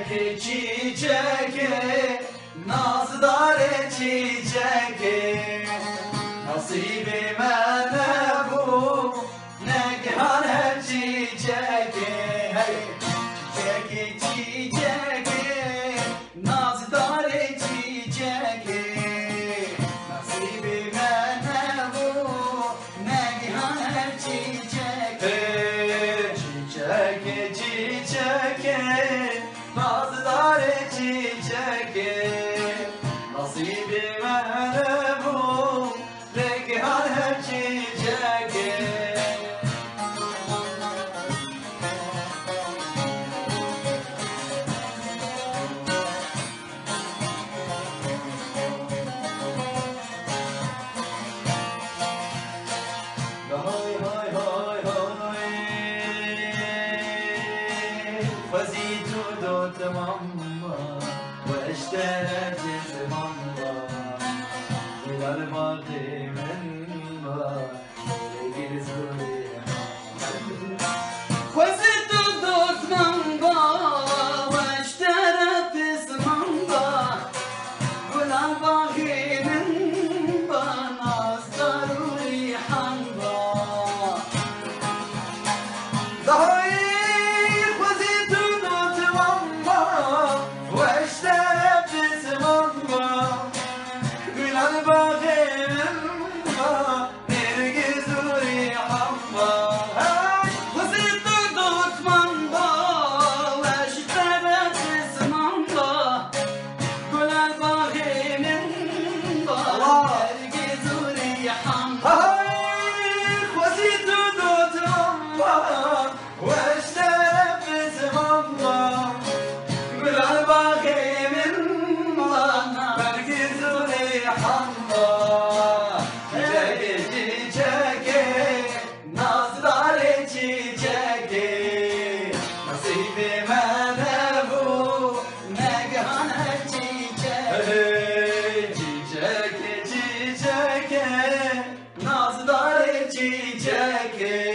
çiçek çiçek nazlar çiçek nasibime ne bu ne gehane çiçek çiçek çiçek nazlar çiçek nasibime ne bu ne gehane çiçek çiçek çiçek nazlar çiçek nasibime ne bu ne çiçek هاي هاي هاي هاي فزيت ودوت ماما واشتريت ماما إلى الباقي منها لقيت زوري فزيت ودوت ماما واشتريت ماما إلى الباقي منها ناصر وريحان ضهير وزيت ونوت ماما واشتريت ماما من الباغي ماما نرقز وريحما وزيت ونوت ماما واشتريت ماما من الباغي ماما نرقز وريحما وزيت ونوت ماما واشتريت ماما من الباقي منا برقز وريحما çiçek nazlar çiçek nasibime ne bu ne gehane çiçek çiçek çiçek nazlar çiçek